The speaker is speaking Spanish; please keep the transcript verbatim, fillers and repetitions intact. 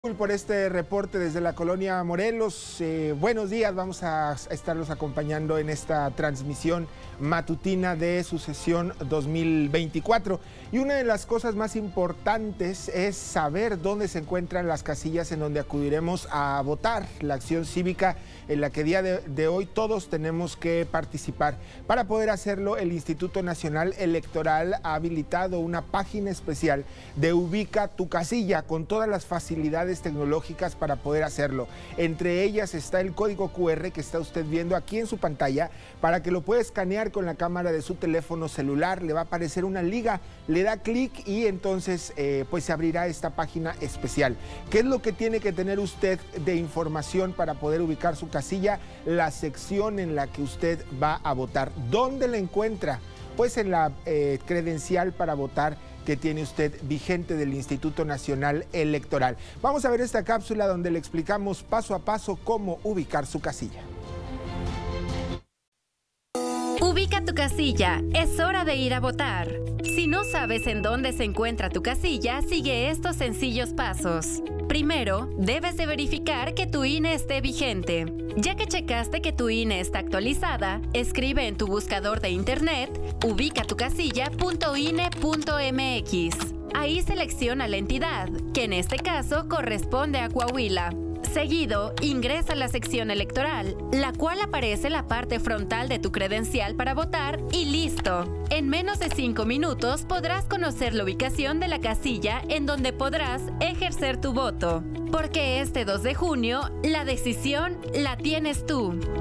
Por este reporte desde la colonia Morelos. Eh, buenos días, vamos a estarlos acompañando en esta transmisión matutina de Sucesión dos mil veinticuatro. Y una de las cosas más importantes es saber dónde se encuentran las casillas en donde acudiremos a votar, la acción cívica en la que día de, de hoy todos tenemos que participar. Para poder hacerlo, el Instituto Nacional Electoral ha habilitado una página especial de Ubica tu Casilla con todas las facilidades tecnológicas para poder hacerlo. Entre ellas está el código cu erre que está usted viendo aquí en su pantalla para que lo pueda escanear con la cámara de su teléfono celular. Le va a aparecer una liga, le da clic y entonces eh, pues se abrirá esta página especial. ¿Qué es lo que tiene que tener usted de información para poder ubicar su casilla? La sección en la que usted va a votar. ¿Dónde la encuentra? Pues en la eh, credencial para votar que tiene usted vigente del Instituto Nacional Electoral. Vamos a ver esta cápsula donde le explicamos paso a paso cómo ubicar su casilla. Ubica tu casilla, es hora de ir a votar. Si no sabes en dónde se encuentra tu casilla, sigue estos sencillos pasos. Primero, debes de verificar que tu I N E esté vigente. Ya que checaste que tu I N E está actualizada, escribe en tu buscador de internet ubica tu casilla punto I N E punto M X. Ahí selecciona la entidad, que en este caso corresponde a Coahuila. Seguido, ingresa a la sección electoral, la cual aparece en la parte frontal de tu credencial para votar y listo. En menos de cinco minutos podrás conocer la ubicación de la casilla en donde podrás ejercer tu voto. Porque este dos de junio, la decisión la tienes tú.